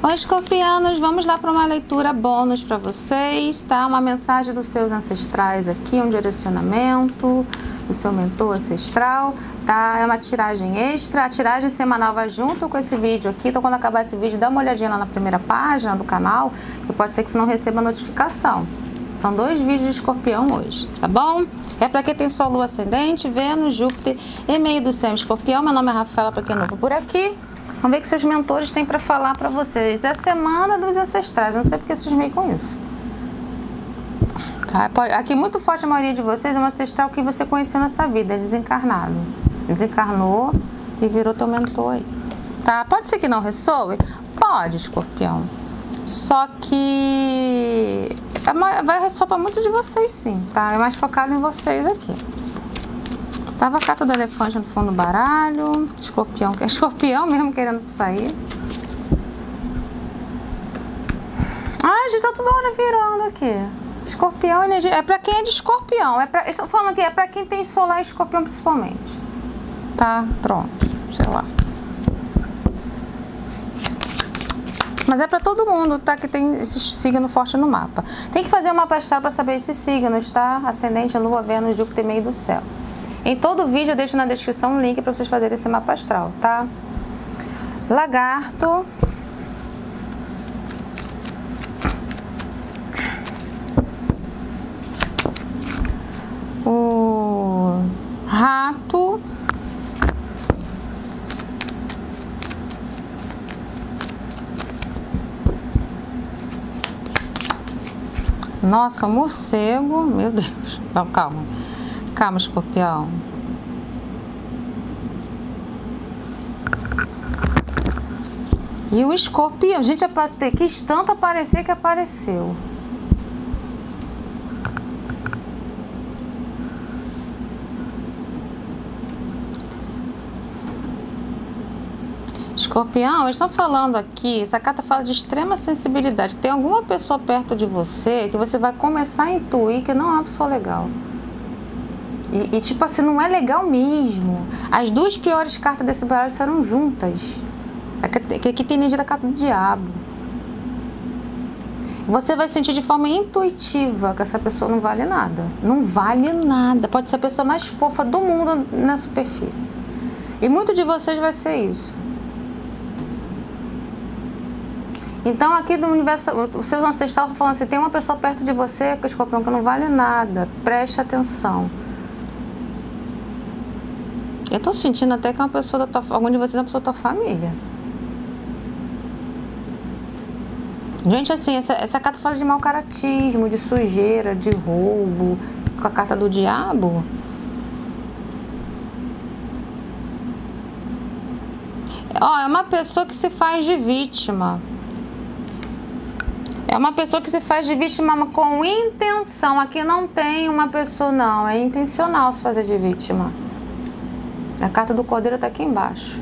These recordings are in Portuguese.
Oi, escorpianos, vamos lá para uma leitura bônus para vocês, tá? Uma mensagem dos seus ancestrais aqui, um direcionamento do seu mentor ancestral, tá? É uma tiragem extra, a tiragem semanal vai junto com esse vídeo aqui, então quando acabar esse vídeo, dá uma olhadinha lá na primeira página do canal, que pode ser que você não receba notificação. São 2 vídeos de escorpião hoje, tá bom? É para quem tem Sol, Lua, Ascendente, Vênus, Júpiter e meio do céu escorpião. Meu nome é Rafaela, para quem é novo por aqui. Vamos ver o que seus mentores têm para falar para vocês. É a semana dos ancestrais, não sei porque vocês meio com isso. Tá? Aqui muito forte a maioria de vocês é um ancestral que você conheceu nessa vida, é desencarnado. Desencarnou e virou teu mentor aí. Tá? Pode ser que não ressoe? Pode, escorpião. Só que vai ressoar para muitos de vocês sim, tá? É mais focado em vocês aqui. Tava a carta do elefante no fundo do baralho. Escorpião, que é escorpião mesmo querendo sair. Ai, gente, tá toda hora virando aqui. Escorpião, energia. É pra quem é de escorpião. Estou falando aqui, é pra quem tem solar e escorpião principalmente. Tá, pronto. Sei lá. Mas é pra todo mundo, tá? Que tem esse signo forte no mapa. Tem que fazer um mapa astral pra saber esses signos, tá? Ascendente, Lua, Vênus, Júpiter, meio do céu. Em todo vídeo eu deixo na descrição um link para vocês fazerem esse mapa astral, tá? Lagarto. O rato. Nossa, o morcego. Meu Deus. Não, calma. Calma, escorpião. E o escorpião, gente, quis tanto aparecer que apareceu. Escorpião, eles estão falando aqui, essa carta fala de extrema sensibilidade. Tem alguma pessoa perto de você que você vai começar a intuir que não é uma pessoa legal. E tipo assim, não é legal mesmo. As 2 piores cartas desse baralho serão juntas. Aqui tem energia da carta do diabo. Você vai sentir de forma intuitiva que essa pessoa não vale nada. Não vale nada. Pode ser a pessoa mais fofa do mundo na superfície. E muito de vocês vai ser isso. Então aqui do universo, os seus ancestrais estão falando assim, tem uma pessoa perto de você, que escorpião, que não vale nada. Preste atenção. Eu tô sentindo até que é uma pessoa da tua, algum de vocês é uma pessoa da tua família. Gente, assim, essa carta fala de mau caratismo, de sujeira, de roubo, com a carta do diabo. Ó, é uma pessoa que se faz de vítima. É uma pessoa que se faz de vítima com intenção. Aqui não tem uma pessoa, não. É intencional se fazer de vítima. A carta do cordeiro tá aqui embaixo.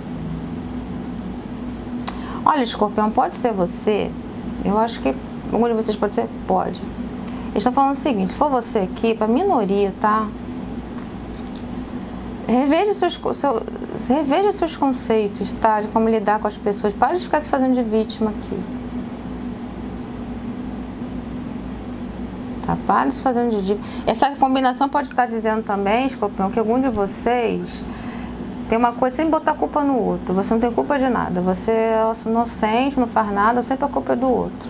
Olha, escorpião, pode ser você. Eu acho que algum de vocês pode ser? Pode. Eles estão falando o seguinte, se for você aqui, pra minoria, tá? Reveja seus conceitos, tá? De como lidar com as pessoas. Para de ficar se fazendo de vítima aqui. Tá? Para de se fazendo de vítima. Essa combinação pode estar dizendo também, escorpião, que algum de vocês tem uma coisa sem botar culpa no outro. Você não tem culpa de nada. Você é inocente, não faz nada, sempre a culpa é do outro.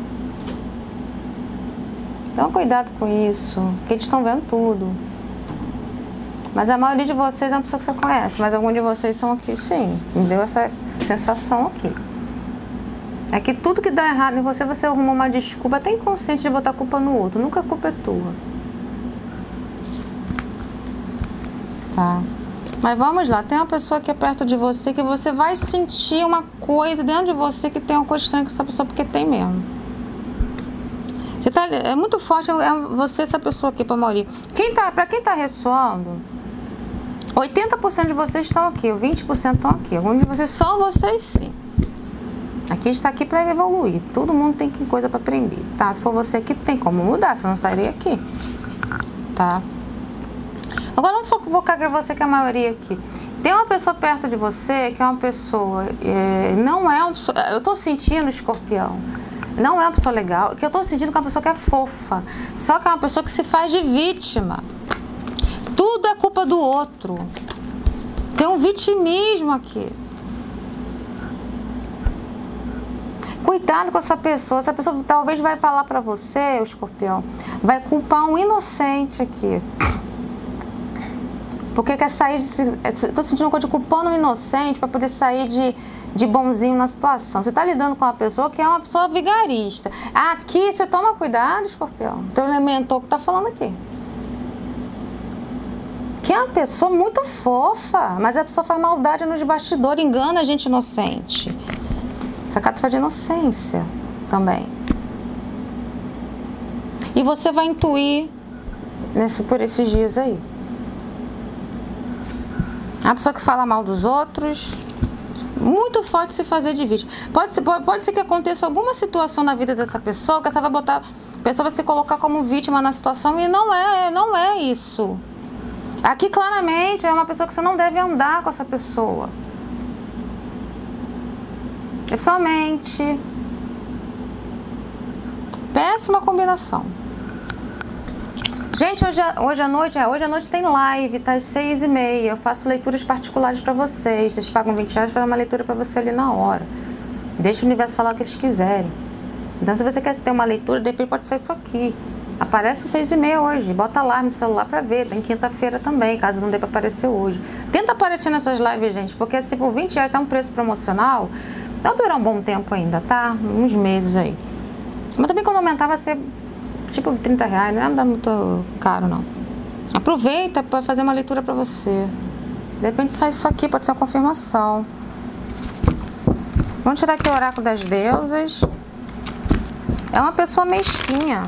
Então cuidado com isso, porque eles estão vendo tudo. Mas a maioria de vocês é uma pessoa que você conhece, mas alguns de vocês são aqui, sim. Me deu essa sensação aqui. É que tudo que dá errado em você, você arruma uma desculpa, até inconsciente de botar a culpa no outro. Nunca a culpa é tua. Tá? Mas vamos lá, tem uma pessoa que é perto de você que você vai sentir uma coisa dentro de você que tem uma coisa estranha com essa pessoa, porque tem mesmo. Você tá, é muito forte você, essa pessoa aqui, pra maioria. Pra quem tá ressoando, 80% de vocês estão aqui, 20% estão aqui. Alguns de vocês, só vocês sim. Aqui está aqui para evoluir. Todo mundo tem coisa para aprender, tá? Se for você aqui, tem como mudar, senão não sairia aqui, tá? Agora vamos focar que é você que é a maioria aqui. Tem uma pessoa perto de você que é uma pessoa, não é uma pessoa, eu tô sentindo, Escorpião, não é uma pessoa legal, que eu tô sentindo que é uma pessoa que é fofa, só que é uma pessoa que se faz de vítima. Tudo é culpa do outro. Tem um vitimismo aqui. Cuidado com essa pessoa talvez vai falar pra você, o Escorpião, vai culpar um inocente aqui. Porque quer sair, tô sentindo uma coisa de culpando um inocente para poder sair de bonzinho na situação. Você tá lidando com uma pessoa que é uma pessoa vigarista. Aqui, você toma cuidado, Escorpião. Teu elementor que tá falando aqui. Que é uma pessoa muito fofa, mas a pessoa faz maldade nos bastidores, engana a gente inocente. Essa carta fala de inocência também. E você vai intuir por esses dias aí. A pessoa que fala mal dos outros, muito forte se fazer de vítima. Pode ser que aconteça alguma situação na vida dessa pessoa, que a pessoa vai se colocar como vítima na situação e não é isso. Aqui claramente é uma pessoa que você não deve andar com essa pessoa. Pessoalmente. Péssima combinação. Gente, hoje à noite tem live, tá às 6h30. Eu faço leituras particulares pra vocês. Vocês pagam R$20, faz uma leitura pra você ali na hora. Deixa o universo falar o que eles quiserem. Então, se você quer ter uma leitura, depois pode ser isso aqui. Aparece 6h30 hoje. Bota alarme no celular pra ver. Tem quinta-feira também, caso não dê pra aparecer hoje. Tenta aparecer nessas lives, gente, porque se por R$20 tá um preço promocional, vai durar um bom tempo ainda, tá? Uns meses aí. Mas também quando aumentar vai ser tipo R$30, não vai dar muito caro, não. Aproveita para fazer uma leitura para você. De repente sai isso aqui, pode ser uma confirmação. Vamos tirar aqui o oráculo das deusas. É uma pessoa mesquinha.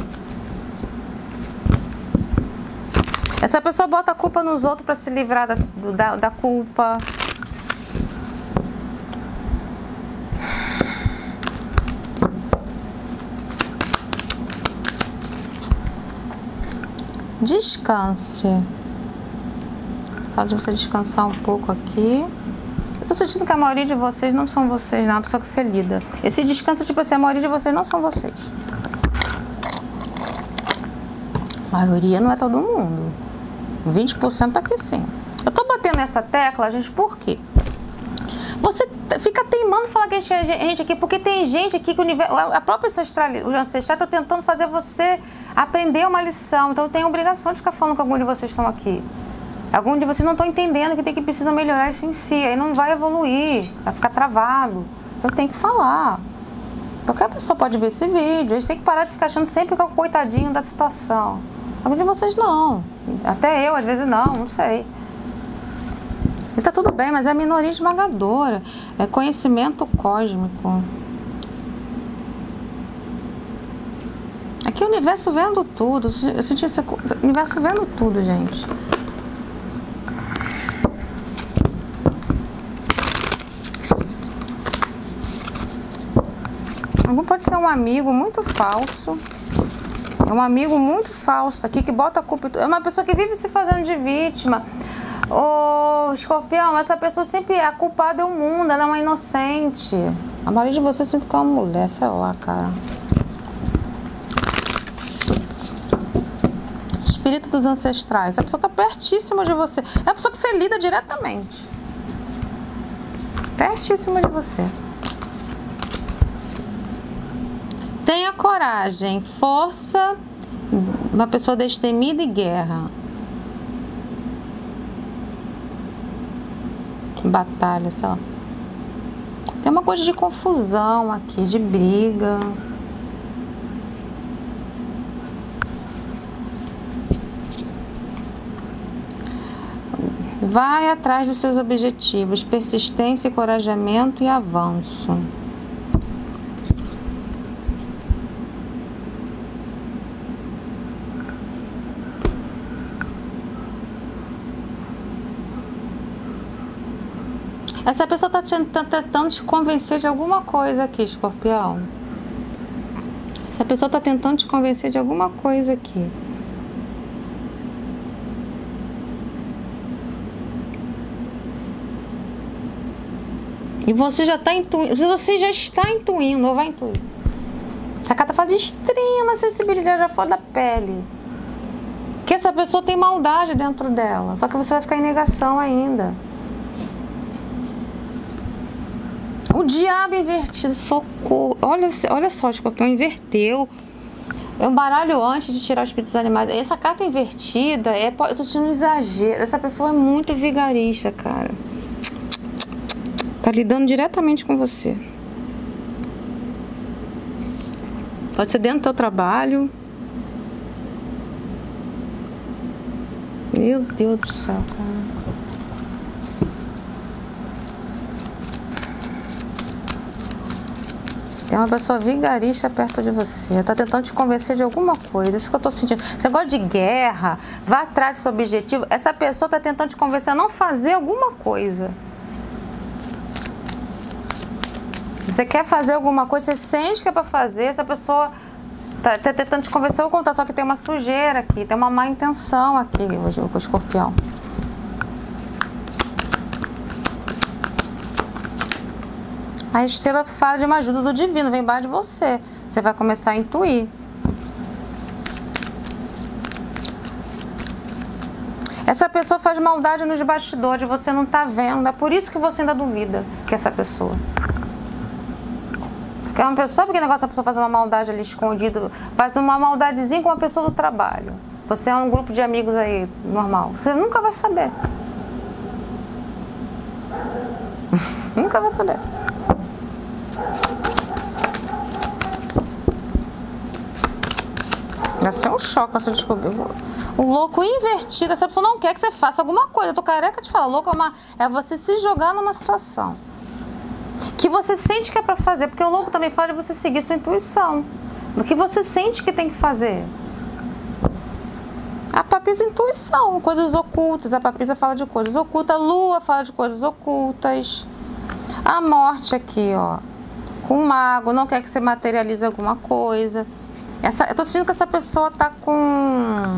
Essa pessoa bota a culpa nos outros para se livrar da culpa. Descanse. Pode você descansar um pouco aqui. Eu tô sentindo que a maioria de vocês não são vocês, não. É uma pessoa que você lida. Esse descanso, tipo assim, a maioria de vocês não são vocês. A maioria não é todo mundo. 20% tá aqui sim. Eu tô batendo nessa tecla, gente, por quê? Você fica teimando falar que a gente aqui, porque tem gente aqui que a própria o ancestral tá tentando fazer você aprender uma lição. Então tem a obrigação de ficar falando com algum de vocês estão aqui. Alguns de vocês não estão entendendo que precisam melhorar isso em si. Aí não vai evoluir, vai ficar travado. Eu tenho que falar. Qualquer pessoa pode ver esse vídeo. Eles têm que parar de ficar achando sempre que é o coitadinho da situação. Alguns de vocês não. Até eu, às vezes não sei. E tá tudo bem, mas é a minoria esmagadora. É conhecimento cósmico. Aqui é o universo vendo tudo. Eu senti esse universo vendo tudo, gente. Algum pode ser um amigo muito falso. É um amigo muito falso aqui que bota a culpa. É uma pessoa que vive se fazendo de vítima. Ô, Escorpião, essa pessoa sempre, a culpada é o mundo, ela é uma inocente. A maioria de vocês sempre que é uma mulher, sei lá, cara. Espírito dos ancestrais. A pessoa tá pertíssima de você. É a pessoa que você lida diretamente. Pertíssima de você. Tenha coragem, força, uma pessoa destemida e guerra. Batalha, sei lá. Tem uma coisa de confusão aqui, de briga. Vai atrás dos seus objetivos, persistência, encorajamento e avanço. Essa pessoa está tentando te convencer de alguma coisa aqui, Escorpião. Essa pessoa está tentando te convencer de alguma coisa aqui. E você já está intuindo. Se você já está intuindo, ou vai intuir. Essa carta fala de extrema sensibilidade à flor da pele. Que essa pessoa tem maldade dentro dela. Só que você vai ficar em negação ainda. O diabo invertido, socorro. Olha só, Escorpião, inverteu. Eu baralho antes de tirar os espíritos animais. Essa carta invertida, eu tô sentindo um exagero. Essa pessoa é muito vigarista, cara. Tá lidando diretamente com você. Pode ser dentro do teu trabalho. Meu Deus do céu, cara. Tem uma pessoa vigarista perto de você. Tá tentando te convencer de alguma coisa. Isso que eu tô sentindo. Você gosta de guerra, vá atrás do seu objetivo. Essa pessoa tá tentando te convencer a não fazer alguma coisa. Você quer fazer alguma coisa, você sente que é pra fazer. Essa pessoa tá tentando te convencer ao contrário. Só que tem uma sujeira aqui, tem uma má intenção aqui, o Escorpião. A estrela fala de uma ajuda do divino, vem embaixo de você. Você vai começar a intuir. Essa pessoa faz maldade nos bastidores, você não tá vendo. É por isso que você ainda duvida que é essa pessoa. Porque é uma pessoa, sabe que negócio a pessoa faz uma maldade ali escondido? Faz uma maldadezinha com uma pessoa do trabalho. Você é um grupo de amigos aí, normal. Você nunca vai saber. Nunca vai saber. Vai ser um choque pra você descobrir. O louco invertido, essa pessoa não quer que você faça alguma coisa. Eu tô careca de falar. Louco é você se jogar numa situação que você sente que é pra fazer. Porque o louco também fala de você seguir sua intuição. Do que você sente que tem que fazer. A papisa é intuição, coisas ocultas. A papisa fala de coisas ocultas. A lua fala de coisas ocultas. A morte aqui, ó. Com o mago, não quer que você materialize alguma coisa. Eu tô sentindo que essa pessoa tá com...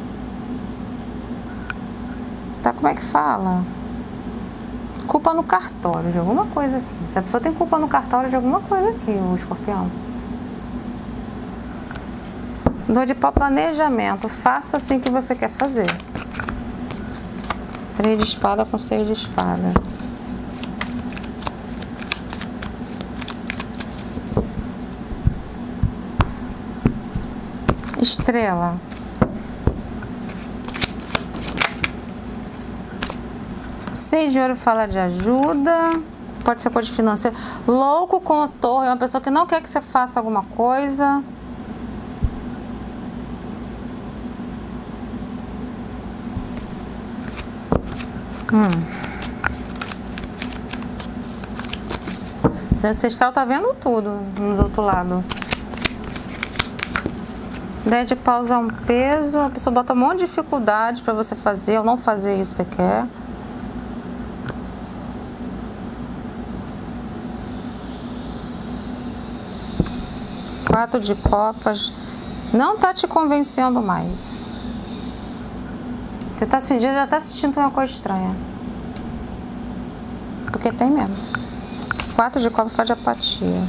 como é que fala? Culpa no cartório de alguma coisa aqui. Essa pessoa tem culpa no cartório de alguma coisa aqui, o Escorpião. Dor de pau, planejamento. Faça assim o que você quer fazer. 3 de espada com 6 de espada. Estrela. Seis de ouro fala de ajuda. Pode ser coisa financeira. Louco com a torre. É uma pessoa que não quer que você faça alguma coisa. Esse ancestral tá vendo tudo do outro lado. 10 de paus é um peso. A pessoa bota um monte de dificuldade pra você fazer ou não fazer isso que você quer. Quatro de copas. Não tá te convencendo mais. Você tá sentindo, já tá sentindo uma coisa estranha. Porque tem mesmo. 4 de copas faz de apatia.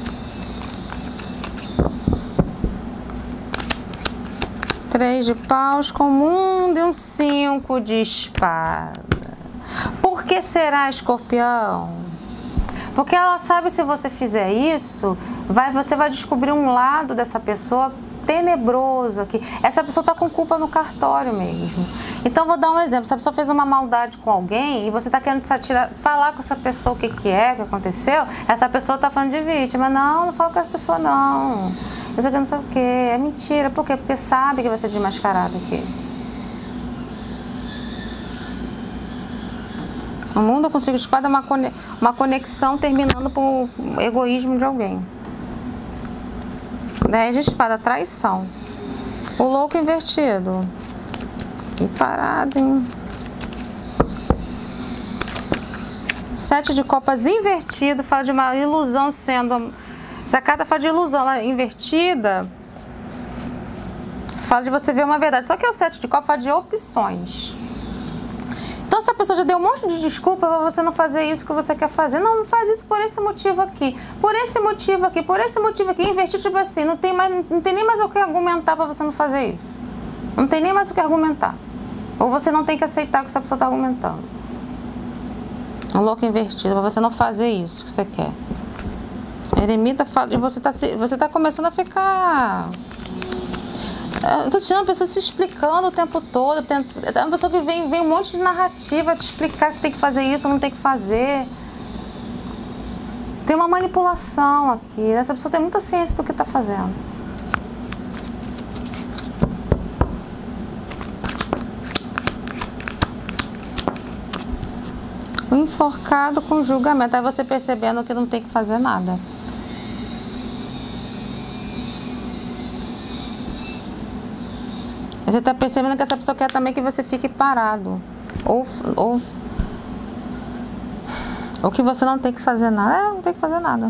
3 de paus com mundo e um 5 de espada. Por que será, Escorpião? Porque ela sabe, se você fizer isso, você vai descobrir um lado dessa pessoa tenebroso aqui. Essa pessoa tá com culpa no cartório mesmo. Então, vou dar um exemplo. Se a pessoa fez uma maldade com alguém e você tá querendo falar com essa pessoa o que que aconteceu, essa pessoa tá falando de vítima. Não, não fala com essa pessoa, não. Isso aqui não sei o que. É mentira. Por quê? Porque sabe que vai ser desmascarado aqui. O mundo com 5 de espada é uma conexão terminando por egoísmo de alguém. 10 de espada, traição. O louco invertido. Que parada, hein? 7 de copas invertido, fala de uma ilusão sendo... Essa carta fala de ilusão, ela invertida. Fala de você ver uma verdade. Só que o 7 de copas fala de opções. Então essa pessoa já deu um monte de desculpa para você não fazer isso que você quer fazer. Não, não faz isso por esse motivo aqui, por esse motivo aqui, por esse motivo aqui. Investir, tipo assim, não tem nem mais o que argumentar para você não fazer isso. Não tem nem mais o que argumentar. Ou você não tem que aceitar o que essa pessoa está argumentando. Um louco invertido, para você não fazer isso que você quer. Eremita fala de você tá começando a ficar... Eu tô tirando a pessoa se explicando o tempo todo. É uma pessoa que vem um monte de narrativa te explicar se tem que fazer isso ou não tem que fazer. Tem uma manipulação aqui. Essa pessoa tem muita ciência do que tá fazendo. O enforcado com julgamento. Aí você percebendo que não tem que fazer nada. Você está percebendo que essa pessoa quer também que você fique parado. Ou que você não tem que fazer nada. Não tem que fazer nada.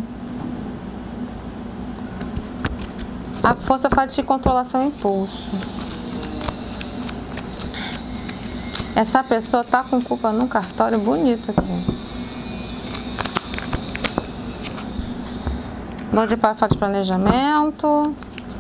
A força faz de controlar seu impulso. Essa pessoa tá com culpa num cartório bonito aqui. Dor de pau fala de planejamento.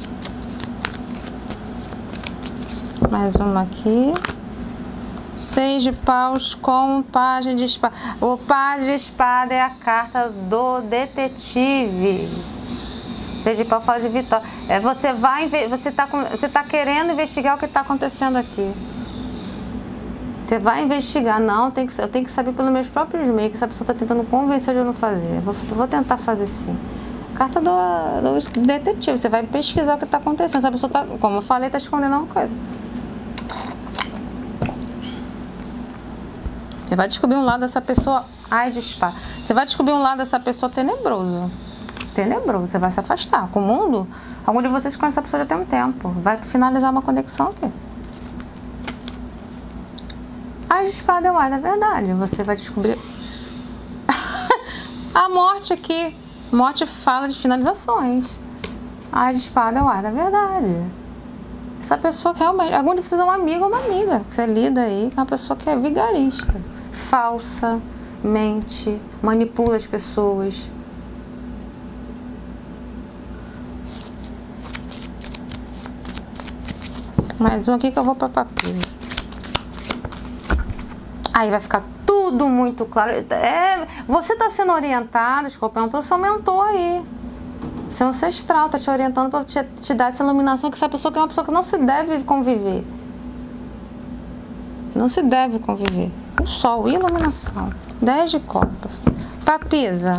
Mais uma aqui. 6 de paus com um pajem de espada. O pajem de espada é a carta do detetive. 6 de pau fala de vitória. Você tá querendo investigar o que está acontecendo aqui. Você vai investigar. Não, eu tenho que saber pelos meus próprios meios que essa pessoa está tentando convencer de eu não fazer. Vou tentar fazer sim. Carta do detetive. Você vai pesquisar o que está acontecendo. Essa pessoa tá, como eu falei, está escondendo alguma coisa. Você vai descobrir um lado dessa pessoa, ai de espada. Você vai descobrir um lado dessa pessoa tenebroso. Tenebroso. Você vai se afastar. Com o mundo, algum de vocês conhece essa pessoa já tem um tempo. Vai finalizar uma conexão aqui. Ai de espada é o ai da verdade. Você vai descobrir... A morte aqui. Morte fala de finalizações. Ai de espada é o ai da verdade. Essa pessoa que realmente... Algum de vocês é um amigo ou uma amiga. Você lida aí com uma pessoa que é vigarista. Falsa, mente, manipula as pessoas. Mais um aqui que eu vou para papiro. Aí vai ficar tudo muito claro. Você está sendo orientado, Escorpião, pelo seu mentor aí. Seu ancestral está te orientando para te dar essa iluminação, que essa pessoa que é uma pessoa que não se deve conviver. Não se deve conviver. O sol, iluminação. 10 de copas. Papisa.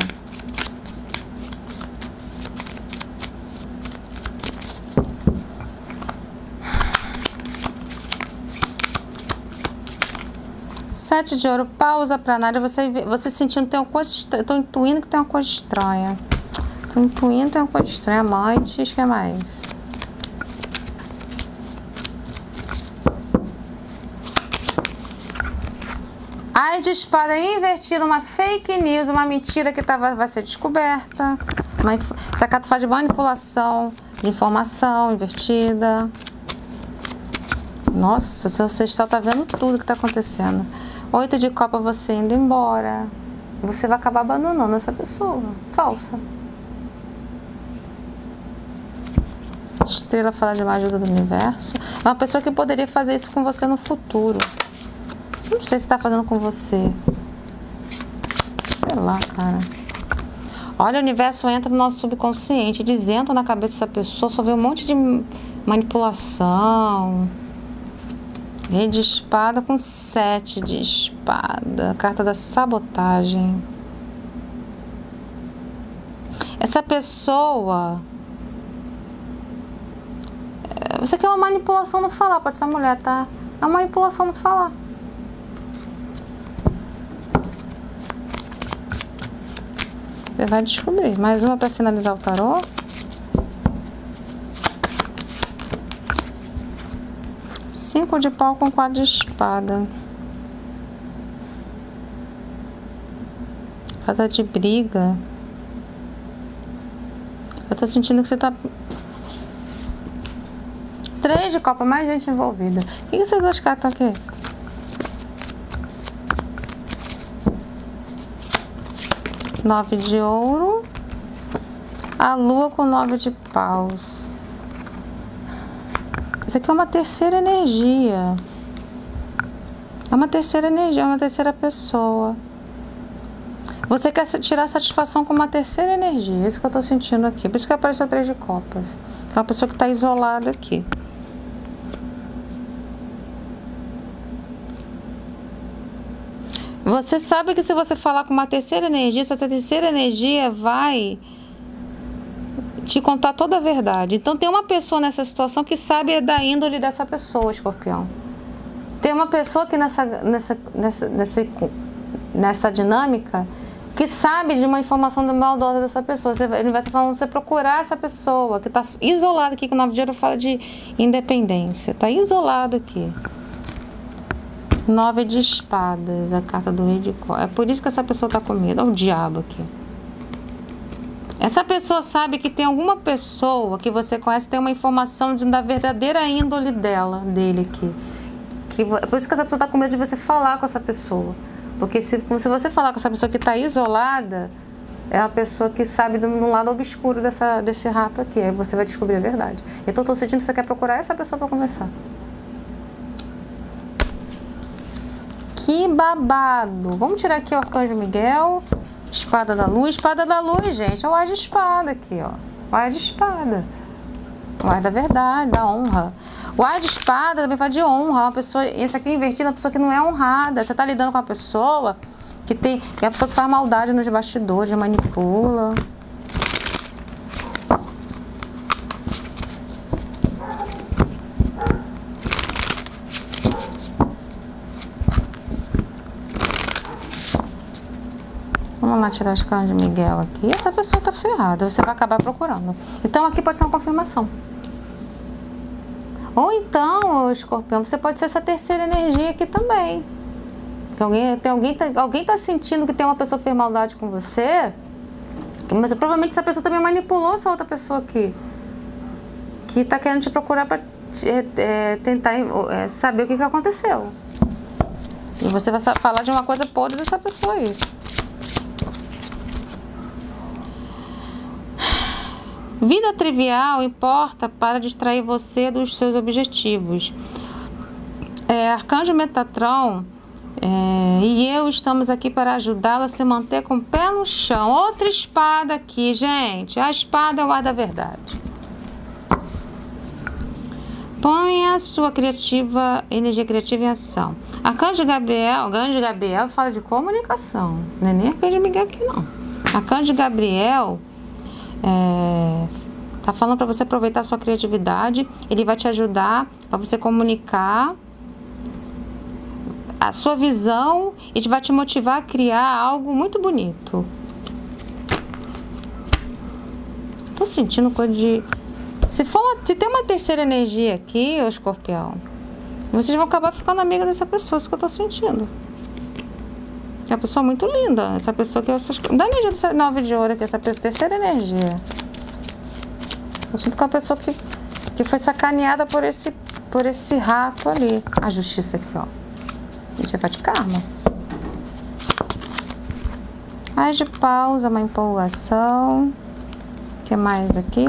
Sete de ouro, pausa pra nada. Você sentindo que tem uma coisa estranha. Tô intuindo que tem uma coisa estranha. Tô intuindo que tem uma coisa estranha. Amantes, o que mais? Ai de espada invertida, uma fake news, uma mentira que vai ser descoberta. Essa carta faz de manipulação, de informação invertida. Nossa, seu ancestral tá vendo tudo que tá acontecendo. 8 de copa, você indo embora. Você vai acabar abandonando essa pessoa. Falsa. Estrela fala de uma ajuda do universo. É uma pessoa que poderia fazer isso com você no futuro. Não sei se tá fazendo com você. Sei lá, cara. Olha, o universo entra no nosso subconsciente. Eles entram na cabeça dessa pessoa, só vê um monte de manipulação. Rei de espada com 7 de espada. Carta da sabotagem. Essa pessoa... Você quer uma manipulação no falar. Pode ser uma mulher, tá? É uma manipulação no falar. Você vai descobrir. Mais uma para finalizar o tarô. Cinco de pau com 4 de espada. Carta de briga. Eu tô sentindo que você tá... 3 de copa, mais gente envolvida. O que essas duas cartas aqui? 9 de ouro. A lua com 9 de paus. Isso aqui é uma terceira energia. É uma terceira energia, é uma terceira pessoa. Você quer tirar satisfação com uma terceira energia. É isso que eu tô sentindo aqui. Por isso que apareceu o 3 de copas. É uma pessoa que tá isolada aqui. Você sabe que se você falar com uma terceira energia, essa terceira energia vai te contar toda a verdade. Então tem uma pessoa nessa situação que sabe da índole dessa pessoa, Escorpião. Tem uma pessoa que nessa dinâmica que sabe de uma informação maldosa dessa pessoa. Ele vai estar falando você procurar essa pessoa que está isolada aqui, que o 9 de ouro fala de independência. Está isolada aqui. 9 de espadas, a carta do rei de copas. É por isso que essa pessoa está com medo. Olha o diabo aqui. Essa pessoa sabe que tem alguma pessoa que você conhece, tem uma informação da verdadeira índole dele aqui. Por isso que essa pessoa está com medo de você falar com essa pessoa. Porque se você falar com essa pessoa que está isolada, é uma pessoa que sabe no lado obscuro desse rato aqui. Aí você vai descobrir a verdade. Então eu estou sentindo que você quer procurar essa pessoa para conversar. Que babado! Vamos tirar aqui o Arcanjo Miguel. Espada da luz. Espada da luz, gente. É o As de espada aqui, ó. O As de espada. O As da verdade, da honra. O As de espada também fala de honra. Uma pessoa, esse aqui é invertido, uma pessoa que não é honrada. Você tá lidando com uma pessoa que é a pessoa que faz maldade nos bastidores, manipula. Vamos lá tirar as canas de Miguel aqui. Essa pessoa tá ferrada, você vai acabar procurando. Então aqui pode ser uma confirmação. Ou então, Escorpião, você pode ser essa terceira energia aqui também. Que alguém tá sentindo que tem uma pessoa que fez maldade com você, mas provavelmente essa pessoa também manipulou essa outra pessoa aqui, que tá querendo te procurar para tentar saber o que aconteceu. E você vai falar de uma coisa podre dessa pessoa aí. Vida trivial importa para distrair você dos seus objetivos. Arcanjo Metatron e eu estamos aqui para ajudá-lo a se manter com o pé no chão. Outra espada aqui, gente. A espada é o ar da verdade. Ponha a sua energia criativa em ação. Arcanjo Gabriel fala de comunicação. Não é nem Arcanjo Miguel aqui, não. Arcanjo Gabriel tá falando para você aproveitar a sua criatividade. Ele vai te ajudar para você comunicar a sua visão e vai te motivar a criar algo muito bonito. Tô sentindo coisa de... Se tem uma terceira energia aqui, ô Escorpião, vocês vão acabar ficando amiga dessa pessoa, isso que eu tô sentindo. É uma pessoa muito linda. Essa pessoa que eu... Dá a energia dessa 9 de ouro aqui, essa terceira energia. Eu sinto que é uma pessoa que foi sacaneada por esse rato ali. A justiça aqui, ó. Você faz de karma. As de paus, uma empolgação. O que mais aqui?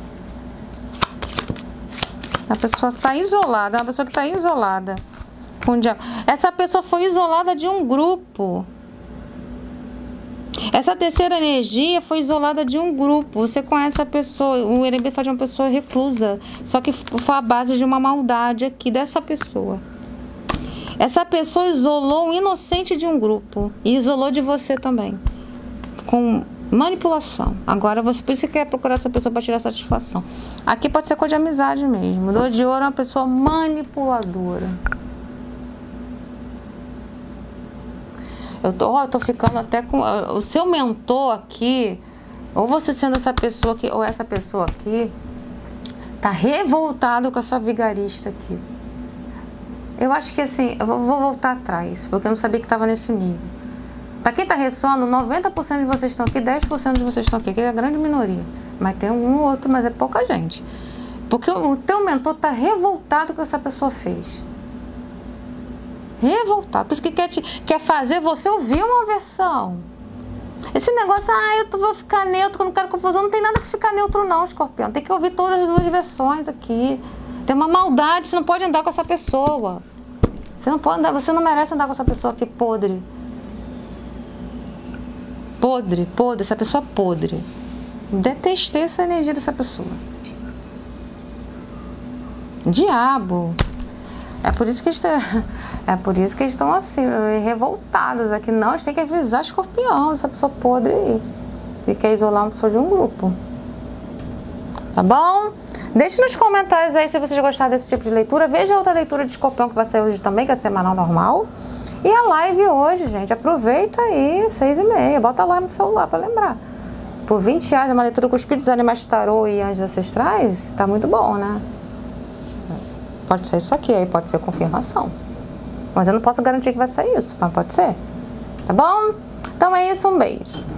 A pessoa está isolada. É uma pessoa que está isolada. Essa pessoa foi isolada de um grupo. Essa terceira energia foi isolada de um grupo. Você conhece a pessoa. O Erembi fala de uma pessoa reclusa. Só que foi a base de uma maldade aqui dessa pessoa. Essa pessoa isolou um inocente de um grupo. E isolou de você também. Com manipulação. Agora você por isso que quer procurar essa pessoa para tirar satisfação. Aqui pode ser coisa de amizade mesmo. 2 de ouro é uma pessoa manipuladora. Eu tô ficando até com... O seu mentor aqui, ou você sendo essa pessoa aqui, ou essa pessoa aqui, tá revoltado com essa vigarista aqui. Eu acho que assim, eu vou voltar atrás, porque eu não sabia que tava nesse nível. Pra quem tá ressoando, 90% de vocês estão aqui, 10% de vocês estão aqui, que é a grande minoria. Mas tem um ou outro, mas é pouca gente. Porque o teu mentor tá revoltado com o que essa pessoa fez. Revoltado. Por isso que quer fazer você ouvir uma versão. Esse negócio, eu vou ficar neutro, eu não quero confusão. Não tem nada que ficar neutro não, Escorpião. Tem que ouvir todas as duas versões aqui. Tem uma maldade, você não pode andar com essa pessoa. Você não pode andar, você não merece andar com essa pessoa aqui podre. Podre, essa pessoa podre. Detestei essa energia dessa pessoa. Diabo. É por isso que eles estão assim, revoltados aqui. Não, a gente tem que avisar Escorpião, essa pessoa podre aí. Que quer isolar uma pessoa de um grupo. Tá bom? Deixe nos comentários aí se vocês gostaram desse tipo de leitura. Veja a outra leitura de Escorpião que vai sair hoje também, que é a semanal normal. E a live hoje, gente. Aproveita aí, 6h30. Bota lá no celular pra lembrar. Por R$20, é uma leitura com espíritos, animais, tarô e anjos ancestrais. Tá muito bom, né? Pode ser isso aqui, aí pode ser confirmação. Mas eu não posso garantir que vai sair isso, mas pode ser. Tá bom? Então é isso, um beijo.